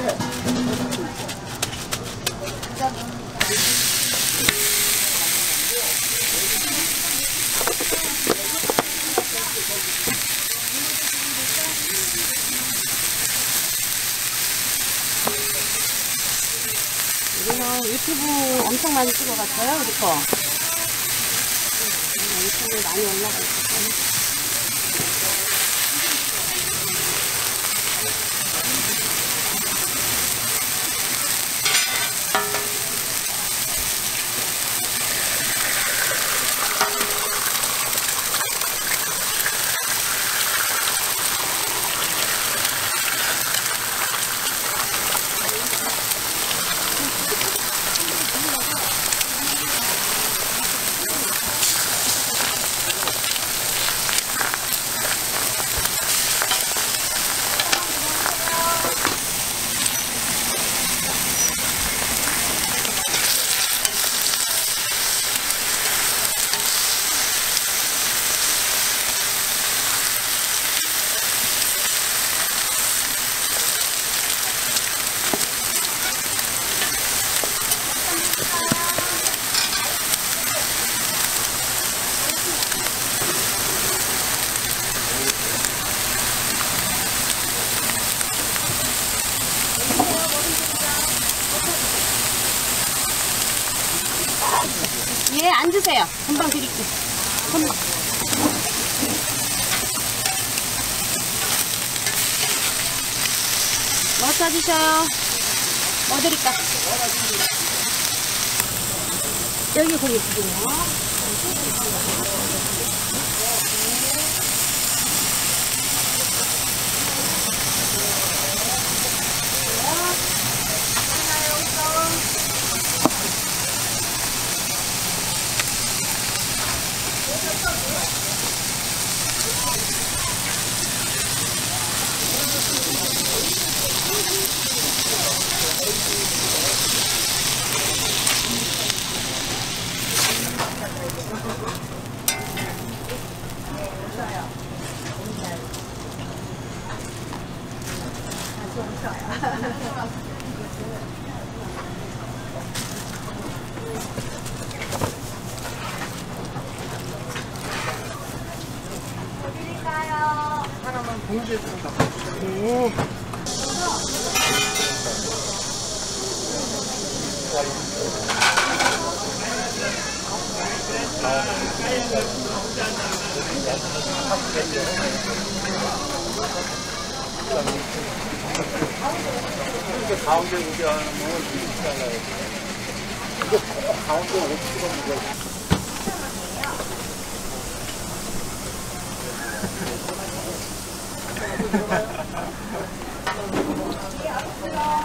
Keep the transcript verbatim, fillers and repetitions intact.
우리는 유튜브 엄청 많이 찍어갔어요, 우리 거. 유튜브에 많이 올라가 있었어요. 예, 앉으세요. 금방 드릴게요. 금방. 뭐 찾으셔요? 뭐 드릴까? 여기 고기 드세요. 하나만 봉지에 좀 담아. 네. 이렇게 가운데 우려하는 건 이렇게 잘라야 돼. 이거 꼭 가운데 오십 원 먹어야 돼.